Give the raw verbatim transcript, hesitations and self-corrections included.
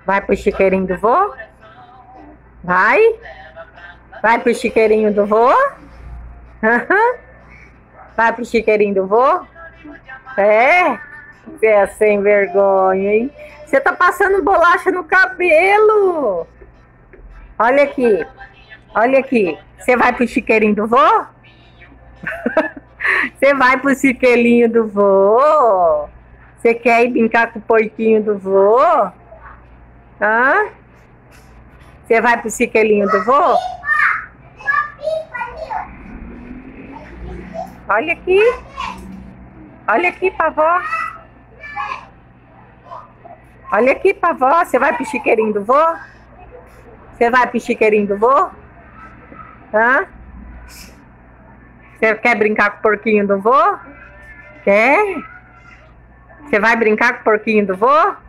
Vai pro chiqueirinho do vô? Vai? Vai pro chiqueirinho do vô? Vai pro chiqueirinho do vô? É? Você é sem vergonha, hein? Você tá passando bolacha no cabelo. Olha aqui. Olha aqui. Você vai pro chiqueirinho do vô? Você vai pro chiqueirinho do vô? Você quer ir brincar com o porquinho do vô? Hã? Você vai pro chiqueirinho do vô? Olha aqui. Olha aqui pra vó. Olha aqui pra vó. Você vai pro chiqueirinho do vô? Você vai pro chiqueirinho do vô? Hã? Você quer brincar com o porquinho do vô? Quer? Você vai brincar com o porquinho do vô?